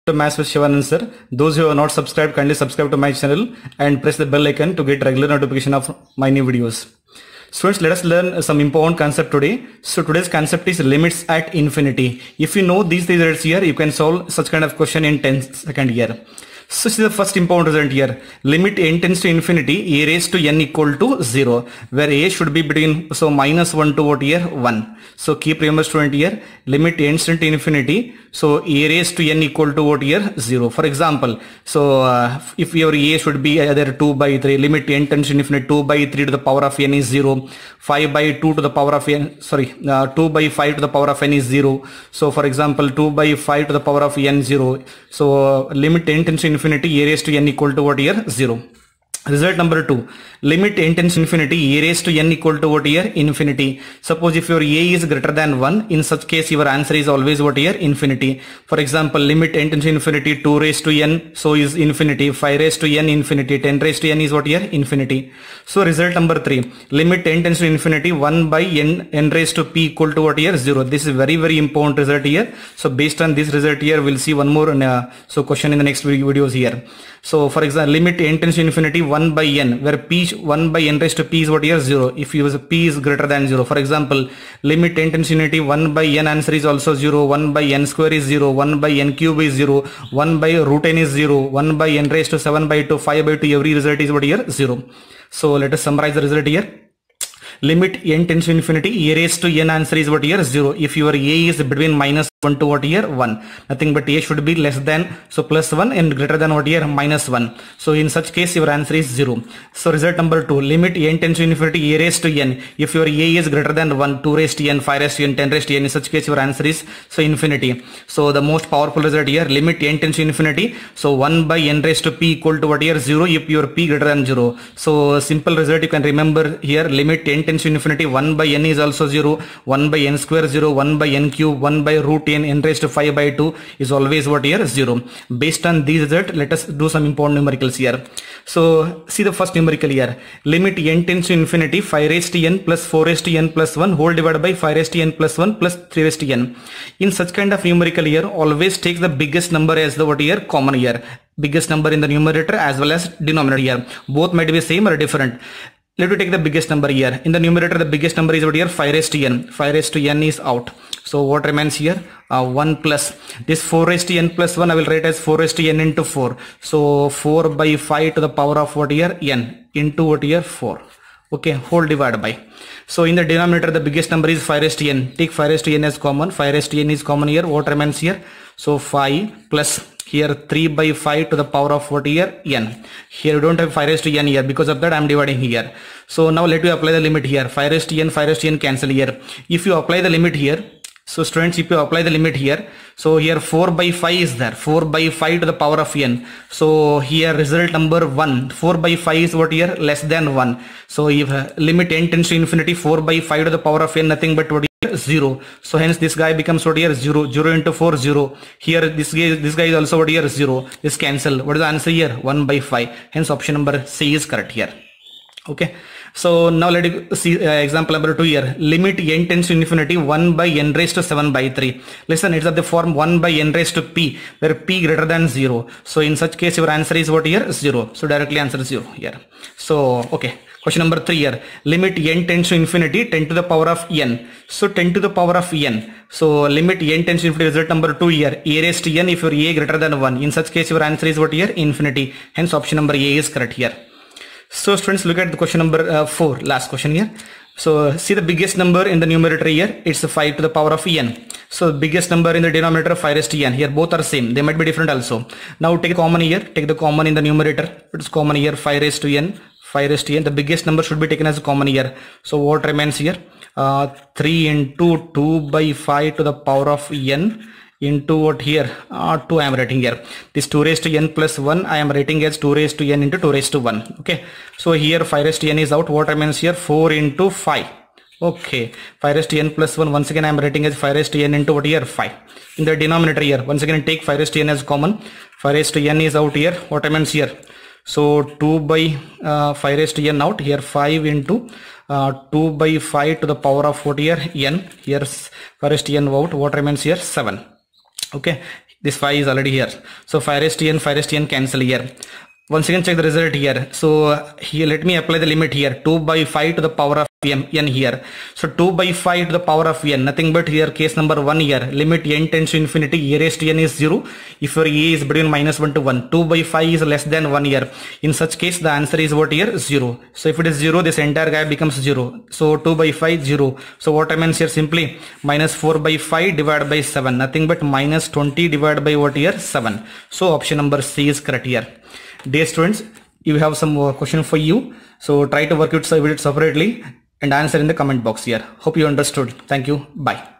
to Maths with Shivanand sir. Those who have not subscribed, kindly subscribe to my channel and press the bell icon to get regular notification of my new videos. Students, let us learn some important concept today. So today's concept is limits at infinity. If you know these results here, you can solve such kind of question in 10 seconds here. So this is the first important result here. Limit n tends to infinity, a raised to n equal to 0, where a should be between, so minus 1 to what here, 1. So keep remember student here, limit n tends to infinity, so a raised to n equal to what here, 0. For example, so if your a should be either 2 by 3, limit n tends to infinity, 2 by 3 to the power of n is 0, 5 by 2 to the power of n, 2 by 5 to the power of n is 0. So for example, 2 by 5 to the power of n 0. So limit n tends to infinity, a raised to n equal to what here, 0. Result number 2, limit n tends to infinity, a raised to n equal to what here, infinity. Suppose if your a is greater than 1, in such case your answer is always what here, infinity. For example, limit n tends to infinity, 2 raised to n, so is infinity, 5 raised to n, infinity, 10 raised to n is what here, infinity. So result number 3, limit n tends to infinity, 1 by n raised to p equal to what here, 0. This is very important result here. So based on this result here, we'll see one more so question in the next videos here. So for example, limit n tends to infinity, 1 by n, where p 1 by n raised to p is what here, 0. If you use p is greater than 0. For example, limit n tends to infinity, 1 by n answer is also 0, 1 by n square is 0, 1 by n cube is 0, 1 by root n is 0, 1 by n raised to 7 by 2, 5 by 2, every result is what here, 0. So let us summarize the result here. Limit n tends to infinity, a raised to n answer is what here, 0. If your a is between minus 1 to what here, 1. Nothing but a should be less than, so plus 1, and greater than what here, minus 1. So in such case your answer is 0. So result number 2, limit n tends to infinity, a raised to n. If your a is greater than 1, 2 raised to n, 5 raised to n, 10 raised to n, in such case your answer is so infinity. So the most powerful result here, limit n tends to infinity, so 1 by n raised to p equal to what here, 0, if your p greater than 0. So simple result you can remember here, limit n tends to infinity, 1 by n is also 0, 1 by n square 0, 1 by n cube, 1 by root n raised to 5 by 2 is always what here, 0. Based on these result, let us do some important numericals here. So see the first numerical here, limit n tends to infinity, 5 raised to n plus 4 raised to n plus 1 whole divided by 5 raised to n plus 1 plus 3 raised to n. In such kind of numerical here, always take the biggest number as the what here, common here. Biggest number in the numerator as well as denominator here. Both might be same or different. Let me take the biggest number here. In the numerator, the biggest number is what here, 5 raised to n. 5 raised to n is out. So what remains here? 1 plus this 4 raised to n plus 1, I will write as 4 raised to n into 4. So 4 by 5 to the power of what here, n into what here, 4. Okay, whole divided by. So in the denominator, the biggest number is 5 raised to n. Take 5 raised to n as common. 5 raised to n is common here. What remains here? So 5 plus here 3 by 5 to the power of what here, n. Here we don't have 5 raised to n here, because of that I am dividing here. So now let me apply the limit here. 5 raised to n, 5 raised to n cancel here. If you apply the limit here, so students, if you apply the limit here, so here 4 by 5 is there, 4 by 5 to the power of n. So here result number 1, 4 by 5 is what here, less than 1. So if limit n tends to infinity, 4 by 5 to the power of n, nothing but what here, 0. So hence this guy becomes what here, 0, 0 into 4, 0. Here this guy is also what here, 0. This cancel. What is the answer here? 1 by 5. Hence option number C is correct here. Okay. So now let us see example number 2 here. Limit n tends to infinity, 1 by n raised to 7 by 3. Listen, it's of the form 1 by n raised to p, where p greater than 0. So in such case your answer is what here, 0. So directly answer is 0 here. So okay. Question number 3 here. Limit n tends to infinity, 10 to the power of n. So 10 to the power of n. So limit n tends to infinity, result number 2 here. A raised to n if your a greater than 1. In such case your answer is what here, infinity. Hence option number A is correct here. So students, look at the question number 4, last question here. So see the biggest number in the numerator here, it's 5 to the power of n. So biggest number in the denominator, 5 raised to n. Here both are same, they might be different also. Now take common here, take the common in the numerator. It's common here, 5 raised to n, 5 raised to n. The biggest number should be taken as common here. So what remains here? 3 into 2 by 5 to the power of n into what here, 2 I am writing here. This 2 raised to n plus 1 I am writing as 2 raised to n into 2 raised to 1. Okay, so here 5 raised to n is out. What remains here? 4 into 5. Okay, 5 raised to n plus 1, once again I am writing as 5 raised to n into what here, 5. In the denominator here, once again take 5 raised to n as common. 5 raised to n is out here. What remains here? So 2 by 5 raised to n out here, 5 into 2 by 5 to the power of what here, n. Here 5 raised to n out. What remains here? 7. Okay, This 5 is already here. So 5 raised to n cancel here. Once again check the result here. So here let me apply the limit here. 2 by 5 to the power of n here. So 2 by 5 to the power of n, nothing but here case number 1 here. Limit n tends to infinity, a raised to n is 0. If your a is between -1 to 1, 2 by 5 is less than 1 here. In such case the answer is what here? 0. So if it is 0, this entire guy becomes 0. So 2 by 5 0. So what I mean here simply -4 by 5 divided by 7, nothing but -20 divided by what here? 7. So option number C is correct here. Dear students, you have some question for you, so try to work it separately and answer in the comment box here. Hope you understood. Thank you. Bye.